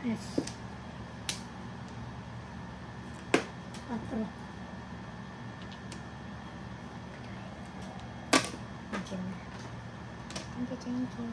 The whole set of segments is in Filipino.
Yes. 4. Thank you. Thank you.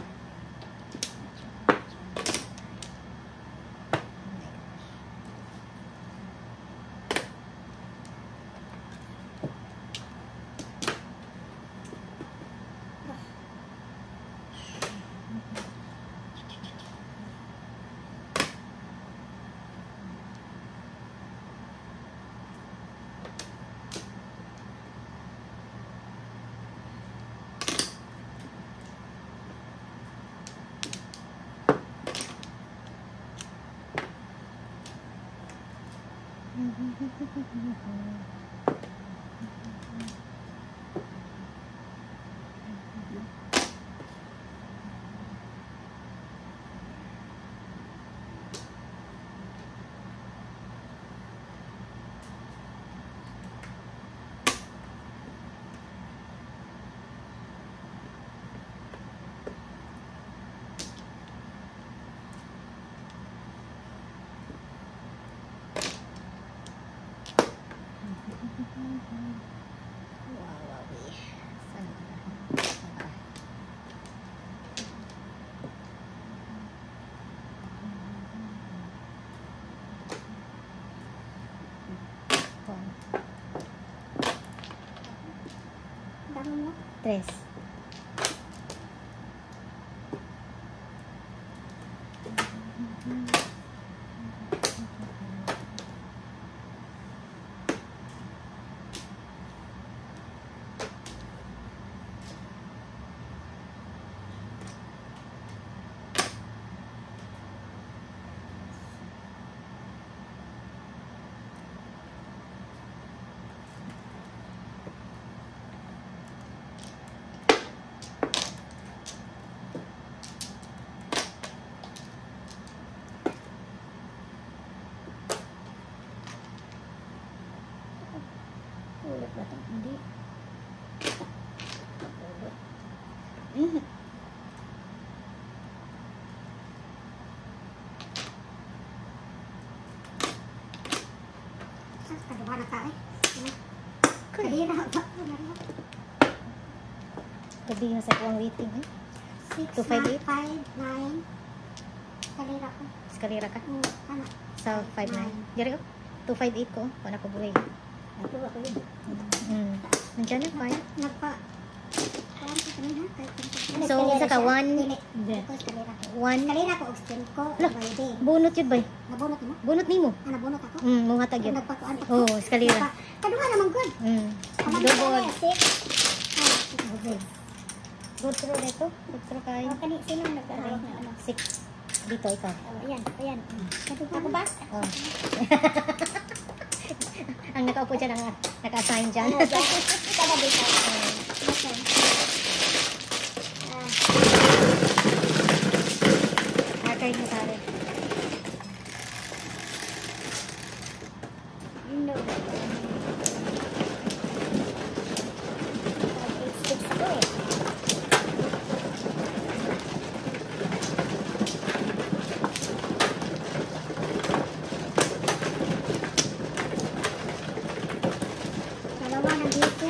Tres. Ulit ba ito? Hindi. Ulit. Kagawa na ka eh. Kadira ba? Gabi nga sa kuwang waiting eh. 258? 5, 9. Kalira ko. Eskalera ka? Ano? Sa 59. Diri ko? 258 ko. Wala ko buhay. Ito ako yun. Nandiyan na pa. Nagpa. So, isa ka 1. Kalira ko, extend ko. Bunot yun ba? Nabunot mo? Bunot ni mo. Nabunot ako? Mong hatag yun. Nagpakuan ako. Oo, eskalera. Kaduha naman good. Double. 6. Good through nito. Good through kayo. Sino nagkaroon na ano? 6. Dito, ikaw. Ayan. Ako ba? Oh. Ang nakaupo dyan, ang naka-assign dyan. Kada dito. Archive mo sari. No. Dalawa na dito.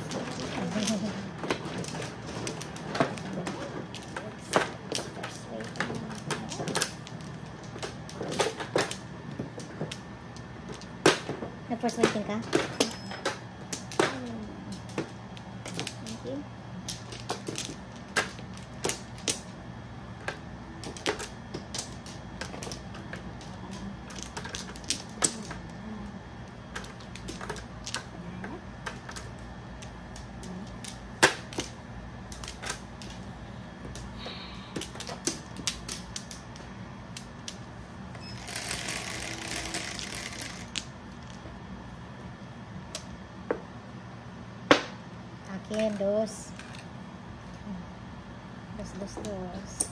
First waiting ka? Thank you. Akin, dos. Dos.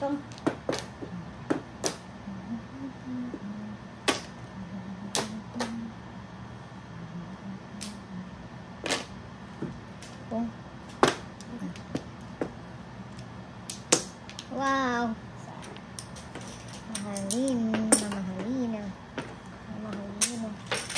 Tong. Wow. Mahalin, mamahalin. Mamahalin.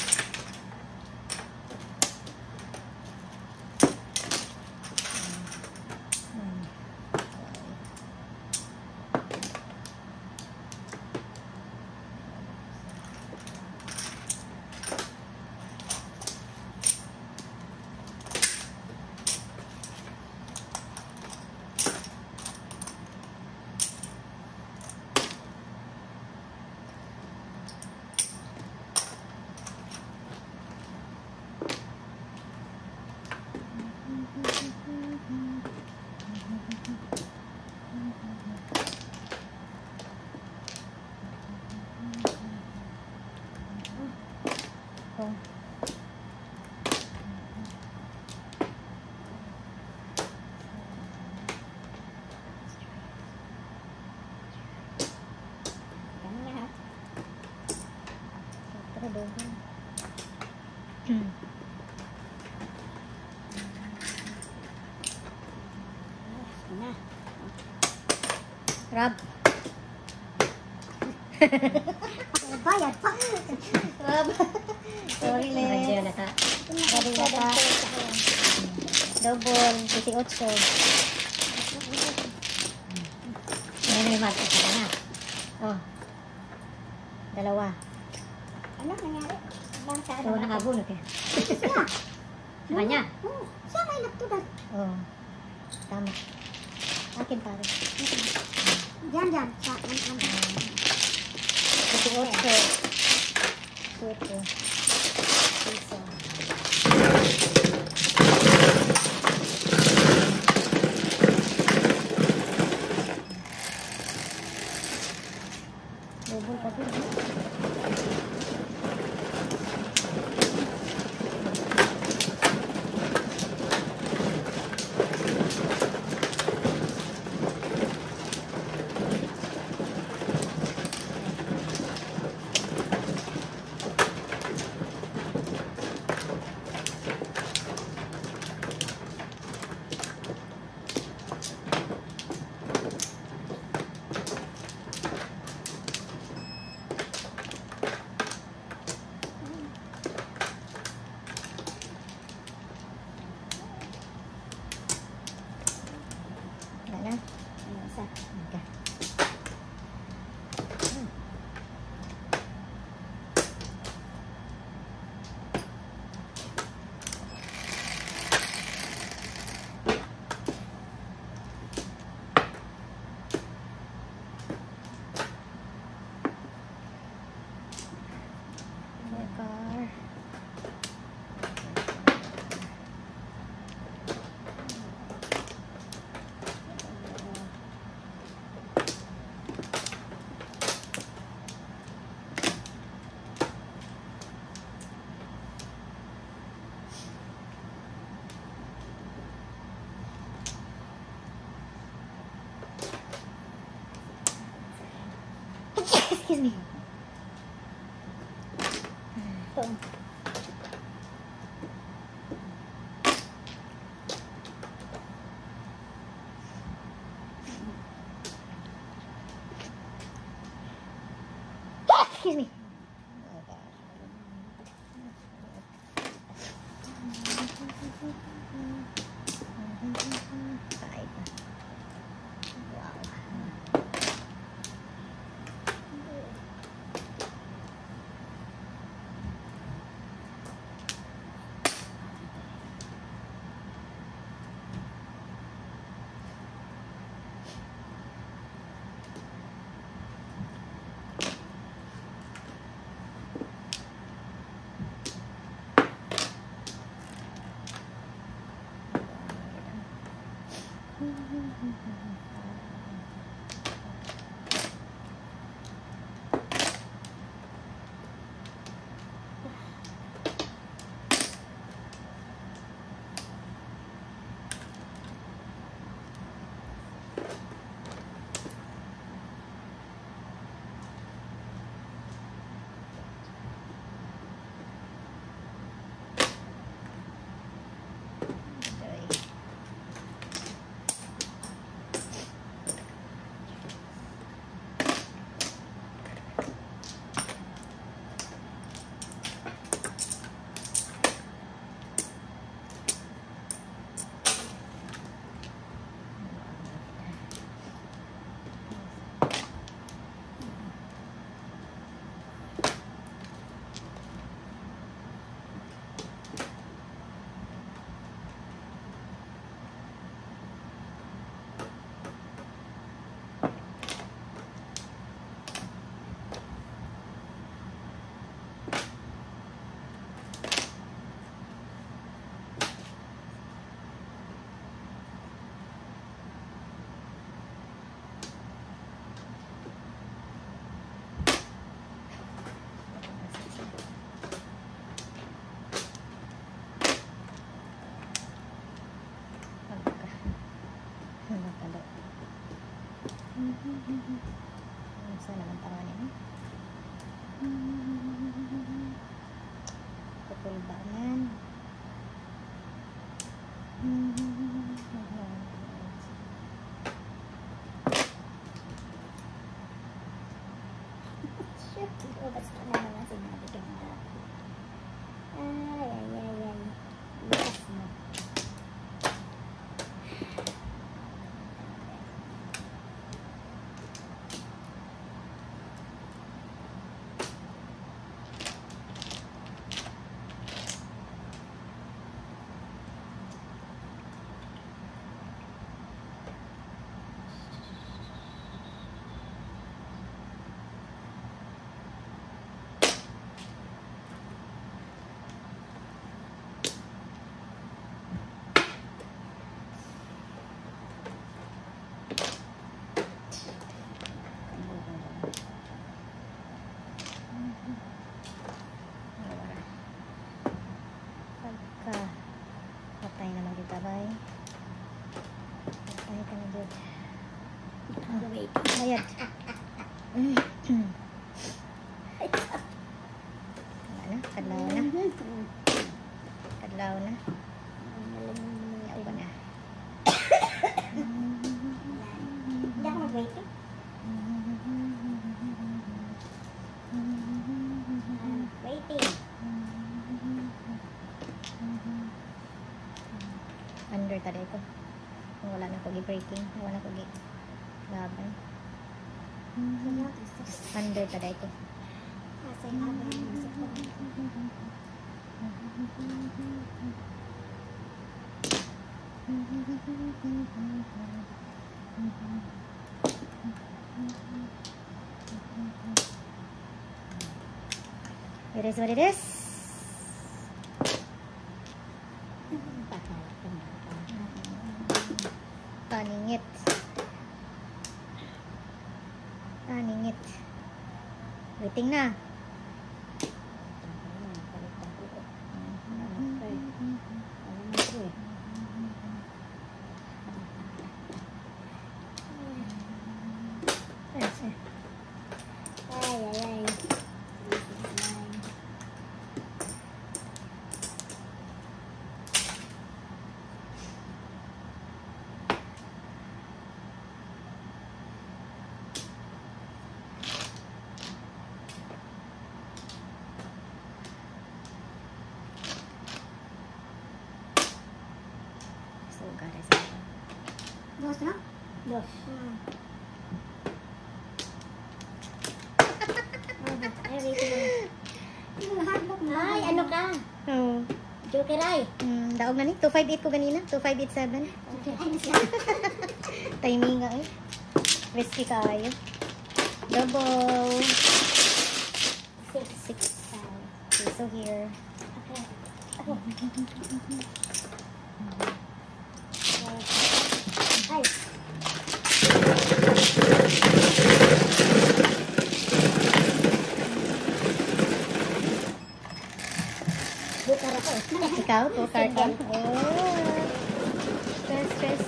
Rab. Bayad pa. Rab. Sorry, Medyo Les. naka. Sorry, naka. Double, 18. Yan yung mat. Ito na. Oh. Dalawa. Ano nangyari? Bang sa So, nakabunot eh. Siya. Sa kanya. Oo. Siya may nagtudad. Oh. Tama. Akin pare. Diyan. Sa 18. Suto. Piso. Double pa din. Wala na. Isa. Okay. Car. Excuse me. Ito. Excuse me. Lalo. Saan naman tanganin? Pupulbangan. Basta na naman sinabi ka nga. Ay. Lakas mo. Patay naman kita, bay. Patay ka na dyan. Bayad. Wala na, kadlaw na. Kadlaw na. Yaw ka na. Hindi ako mag-waiting. Waiting. Under tada ito. Kung wala na ko gi-breaking, wala na ko gi-laban. Under tada ito. Asay abang masipag. It is what it is. Paningit. Paningit. Waiting na. Ay. So, guys. Dos, no? Dos. Ay, ano ka? Oh. Joker ay. Daog na ni. 258 ko ganina. 2587. Joker ay na siya. Timing nga eh. Risky kayo. Double. 6. Okay, so here. Okay. Ako. Ay. Bukar ako. Ikaw, bukar ka. Oh. Stress.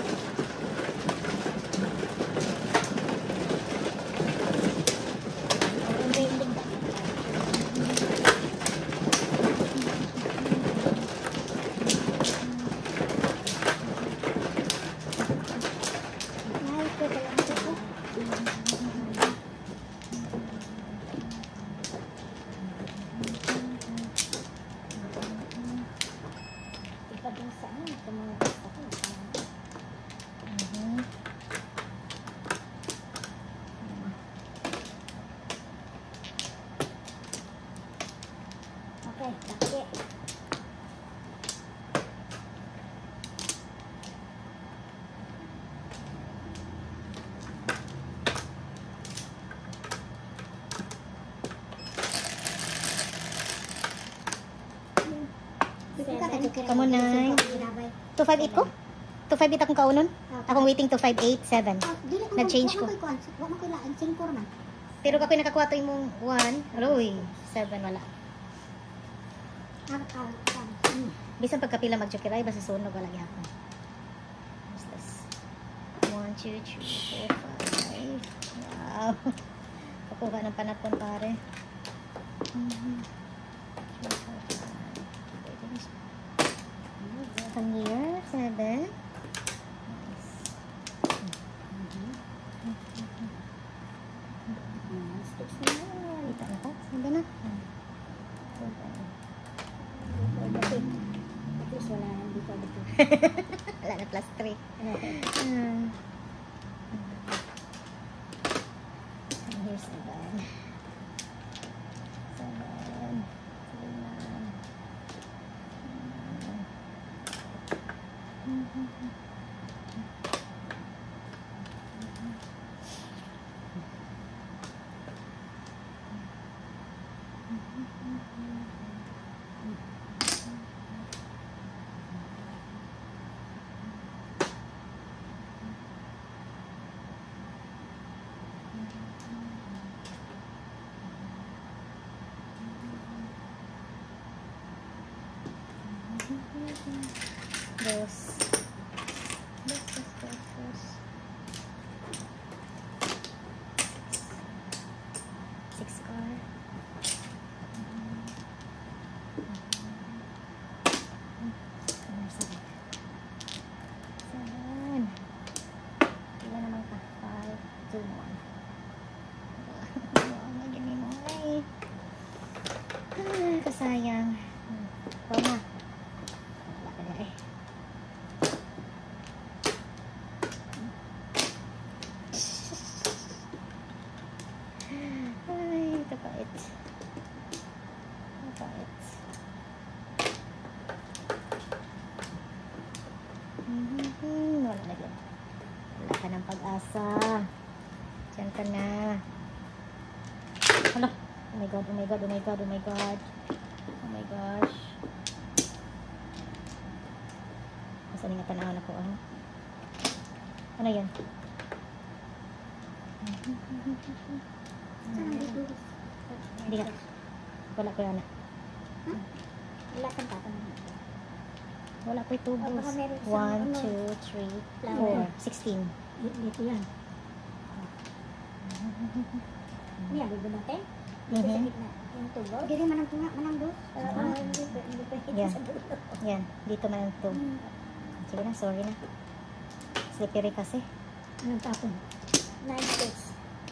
Okay, takye. Kamu na. 258 ko? 258 akong kaunon? Akong waiting 258.7. Nag-change ko. Wala mo kailangan, 5 naman. Pero ako'y nakakwato yung mong 1. Aroy, 7 wala. Bisan pagkapila magjokiray, basta sunog wala gihapon. Basta 1, 2, 3, 4, 5. Wow. Pakuha ng panapon, pare. 3, 4, 5. Come here. 7. Nice. Kita na ka? 7 na. At least wala nang dito. Wala na plus 3. Here's 7. 7. Dos. 6 car. 7. Ilan naman ka? 5, 2, 1. Magaling mo ay. Kasayang. Ikaw na. Wala ka na eh. Ay, kapait. Kapait. Wala na yun. Wala ka ng pag-asa. Diyan ka na. Hala. Oh my god, oh my god, oh my god, oh my god. Oh my gosh. Masa nga tanawan ako, ah. Ano yan? Hindi ka. Wala ko yan. Wala kang tatanong. Wala ko yung tubos. Baka meron 1, siyang 2, 3, 4, 16. Dito yan. Yan, bibo natin. Mhm. Yung tubo. Giri manang tunga, manang dos. Yan. Yan. Dito man ang ito. Sige na, sorry na. Slippery kasi. Anong tapon? 9 sticks.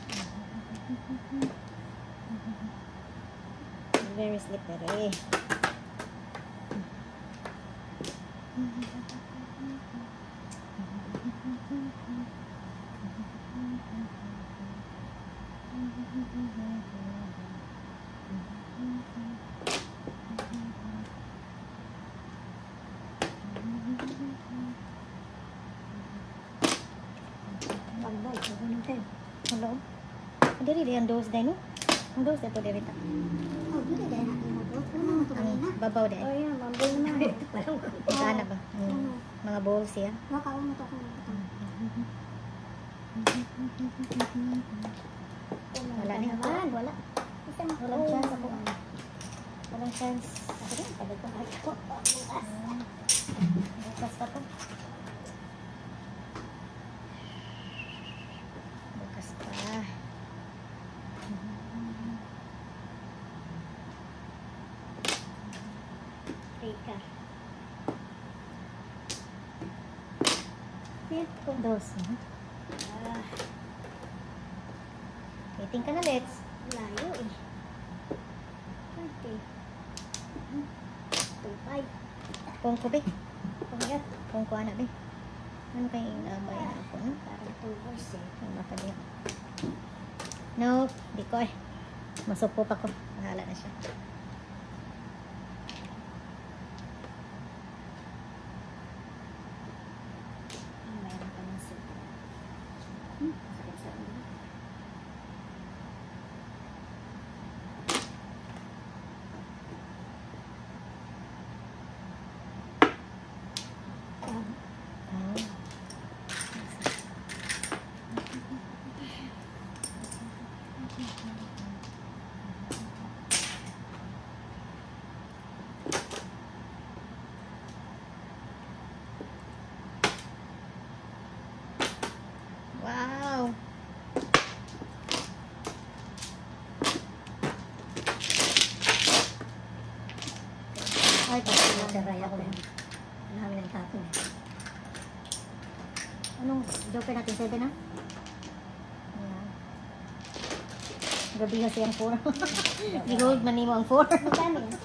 Very slippery. Pag-boy, sabi natin. Hello? Diri di ang dose dahil no? Ang dose dito diri ta. Oh, giri dahil natin mo dos. Ano naman ito Ang na? babaw Oh, dahil. yan, mamboy naman. Sana ba? Mga bowls siya. Waka mo to kung ito. Wala na. naman, wala. Walang chance ako. Walang chance. Ako rin, tagal ko ako. Bukas pa to. Bukas pa. Rika. Dos. Waiting ka na, let's. Layo eh. 20. 25. Kung ko, be. Pagkat, Kung ko, anak, be. Ano kayo inabay na ako, no? parang 2 boys eh. Ang makaliya. No, di ko eh. Masupo pa ko. Bahala na siya. Mayroon ka ng sugar. Sakit sa ulo. Ah. Anong joker natin? 7 na? Ayan. Gabi kasi ang 4. Gigold man mo ang 4. Magkano yan?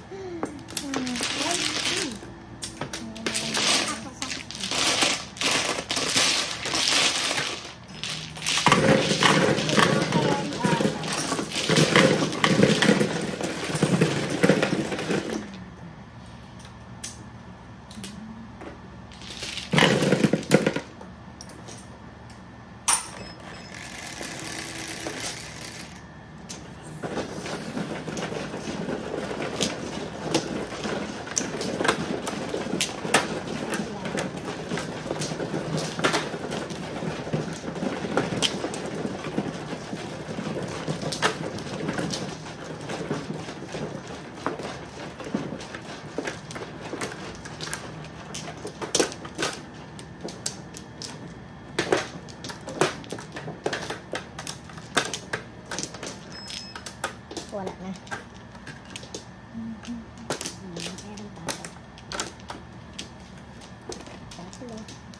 Wala na. Meron pa. Tatlo.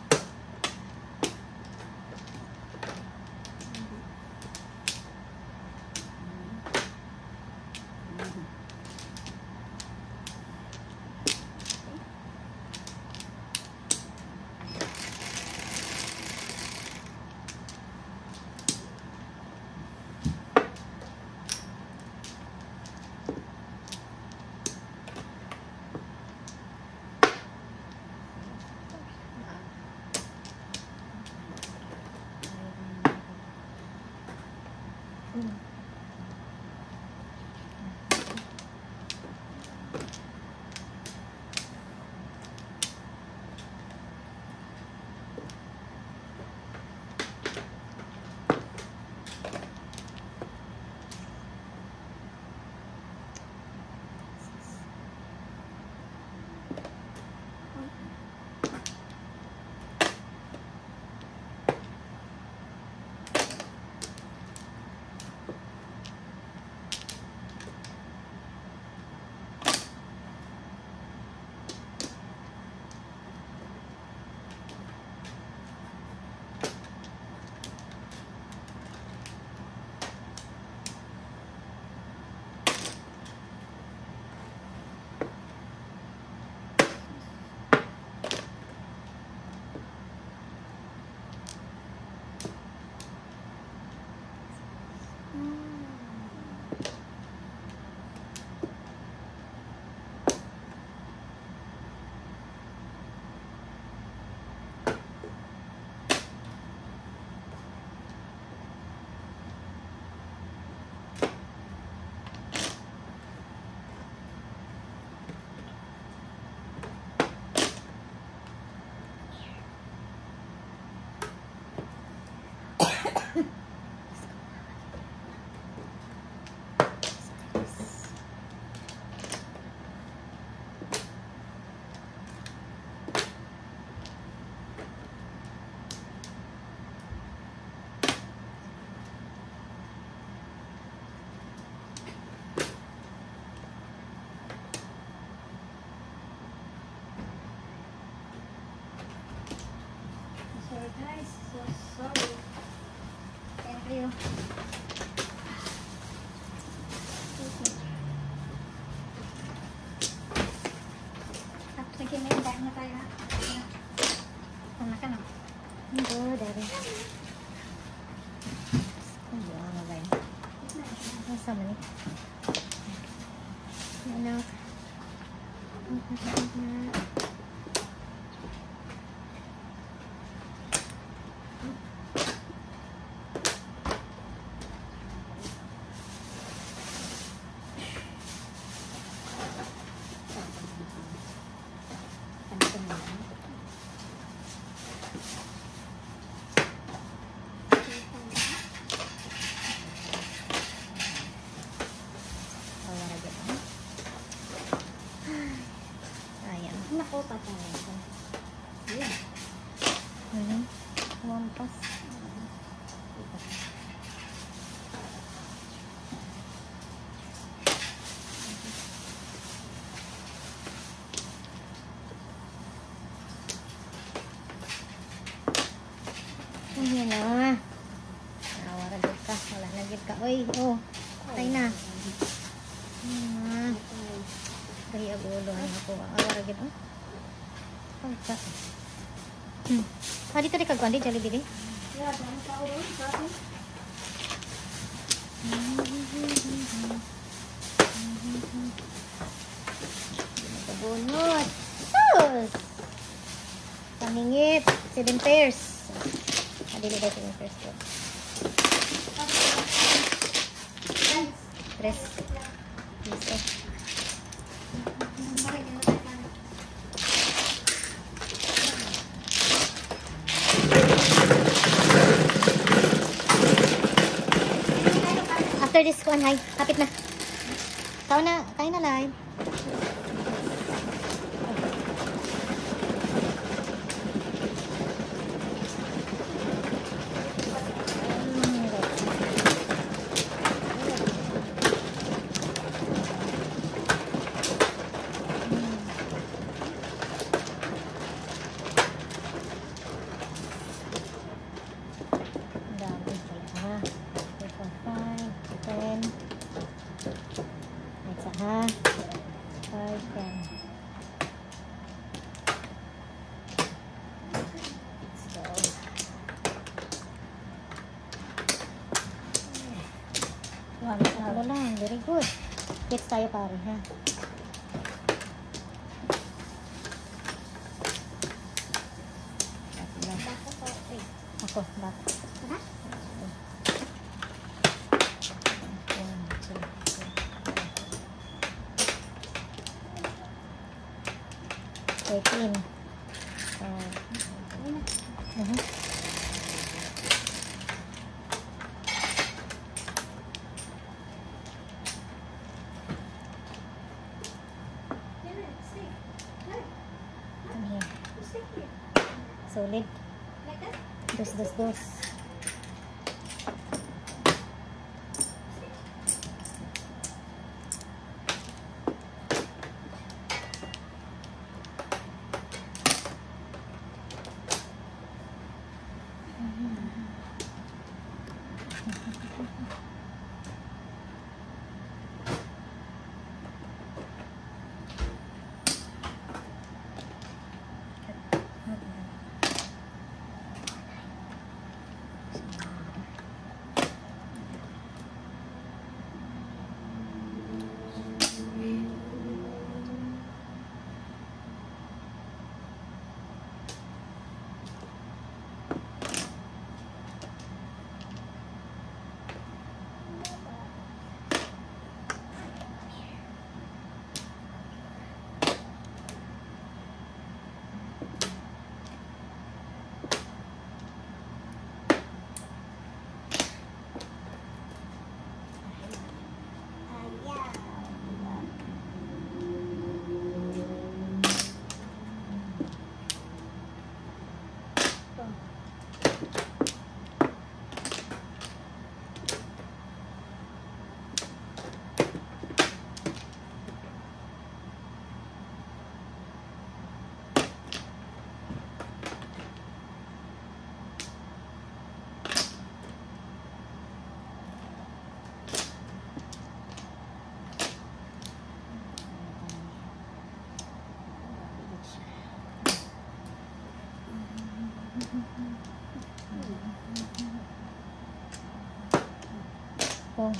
Guys, so sorry. Thank you. Tapos nagkimenda na tayo. Ano ka na? Good, Daddy. Hindi ako na ba yun? Nasa mo ni? Anak. Ayan. Nako, patay. Ayan. Wampas. Ayan na. Nawara gud ka. Wala na gud ka. Oy, oh. Patay na. Kaya ulo ay ako. Awara gud. Oh. Pagka. Dito di kagwan di Jollibee di. Ya, dami ka ulo. Bakit? Bunot. Sus! Pamingit. 7 pairs. Dili daw 7 pairs ko. Tres. Listo. After this one, hi. Kapit na. Kain na live. Ha? 5, 10. Let's go. Ano lang. Very good. Gets tayo pare, ha? Ako, baka. Ha? 13. Come here. Solid. Dos. Oh.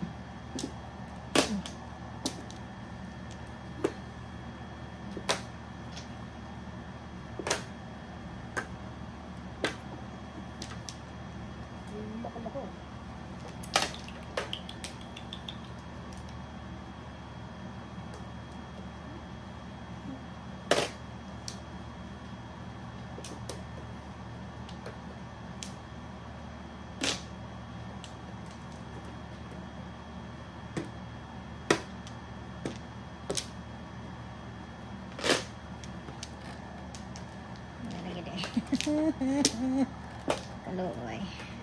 Kaluoy.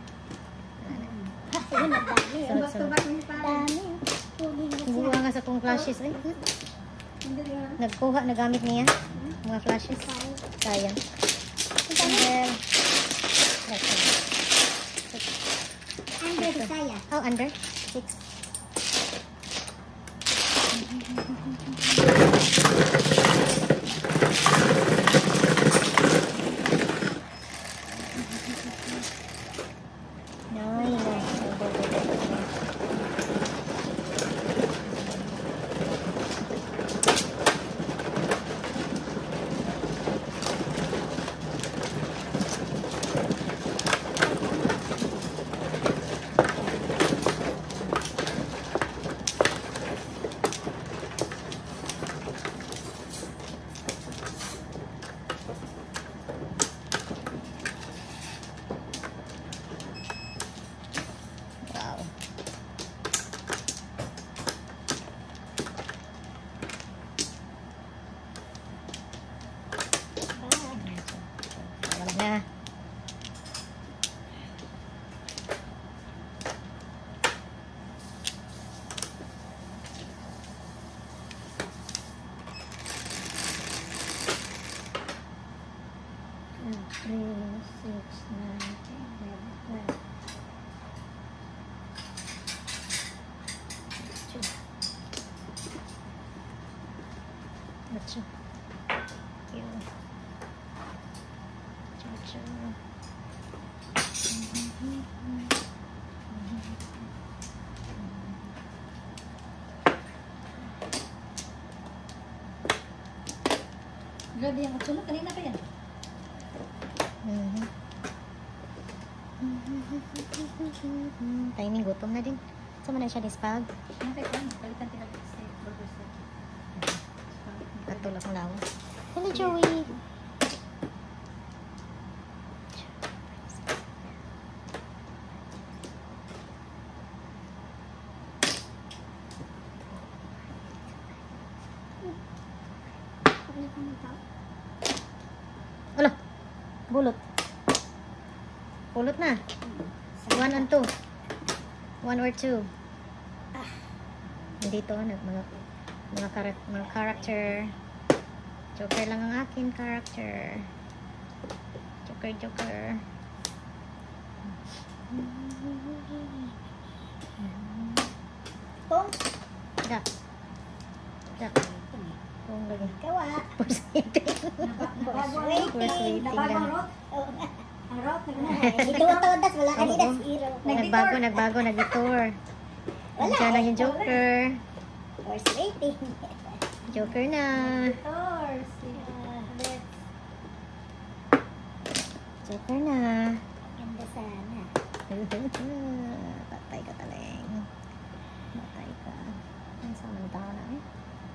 Buwa nga sa kong flashes. Ay, nagkuha, nagamit niya. Mga flashes. Sayang. Bisaya. Oh, under. 6. Na. Ocho. Grabe yung utsulok. Kanina pa yan. Timing, gutom na din. Saan mo na siya dispag? Okay, palitan tinabi sa burger set. Katulak ng lawas. Hello, Joey! Ala! Bulot. Bulot na. 1 and 2. 1 or 2. Nandito, mga character. Joker lang ang akin character. Joker. Pong. Dak. Pong lagi. Kawa. First waiting. Nabagong rot. Ang rot. Ito-todas. Wala kanina. Zero. Nagbago, nag-detour. Nandiyan na yung Joker. Horse waiting. Joker na. Joker na. Ganda sana. Patay ka taling. Patay ka. Ang sama ng tao na eh.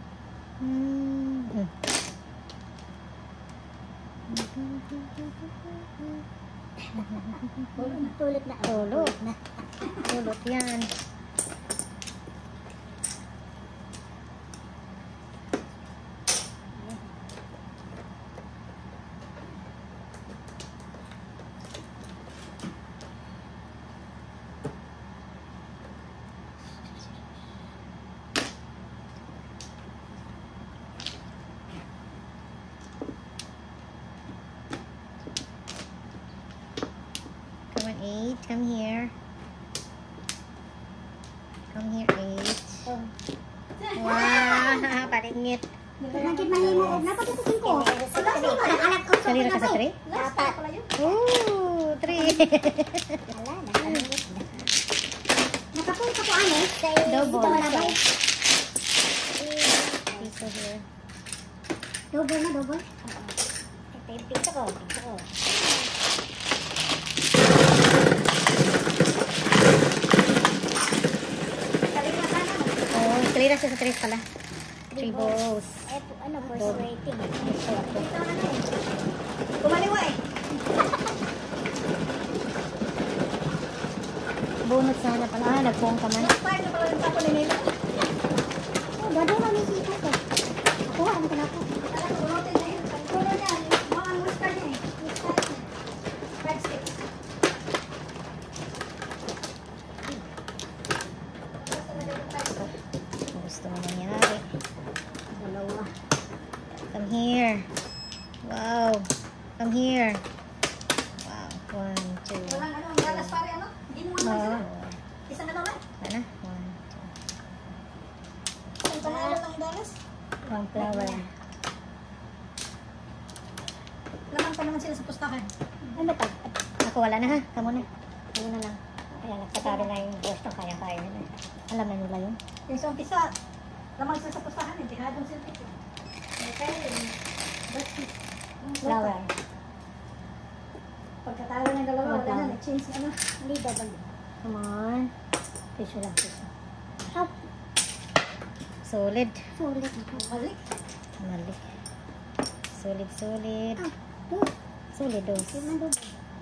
Tulot na. Tulot yan. Come on, 8. Come here. Come here, 8. Wow! Paringit. Naging mahimo. Napatutusin ko. Anak ko. Salira ka sa 3? Dapat. Ooh! 3. Wala na. Nakapun ka po ano? Double. Dito malabay. Piso here. Double na, double. Pizza ko. Oh, 3 na siya sa 3 pala. 3 balls. Ano, first rating. Kumaliwa eh. Bunot sana pala. Nagpuong ka man. Paano pala yung tapo ni Nila? Oh, gado na may sita ko. Kuha, ano ka na po? Rotin na yun. Pagkulo niya. Mga muskar niya eh. Red sticks. Gusto mo nangyari. Dalawa. Come here. Wow. Come here. Wow. 1, 2. Walang ano, galas pare ano? Hindi mo naman sila. Oh. Pang flower. Laman pa naman sila sa pustahan. Ano ba? Ako wala na ha. Kamu na. Kamu na lang. Kaya nagsasabi na yung gusto kaya-kaya nila. Alam na nila yun. Yung sa umpisa, laman sila sa pustahan. Dihadong sila dito. Okay. Flower. Pagkatawa ng dalawa, wala na. Nag-change na. Hindi double. Come on. Tissue lang, tissue. Up. Solid. Sulit. Balik. Malik. Solid, solid. Ah, two. Solid dos. Lima double.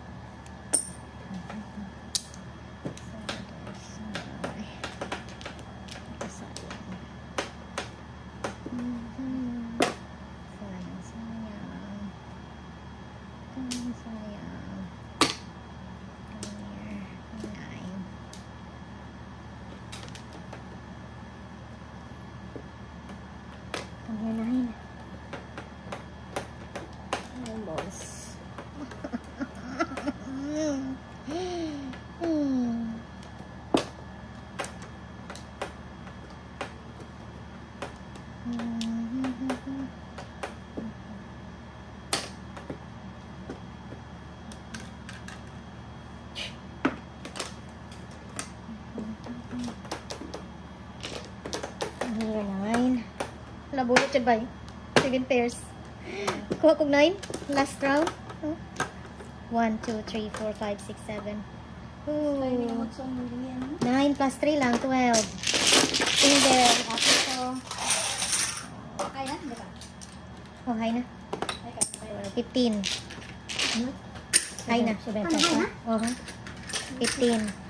Here, 9. Wala, bulot siya ba? 7 pairs. Kuha kong 9. Last round. 1, 2, 3, 4, 5, 6, 7. Ooh. 9 plus 3 lang, 12. Finger. After ito. Ay na, di ba? Oh, high na. Ay ka. 15. High na. Ano, high na? Oh, 15.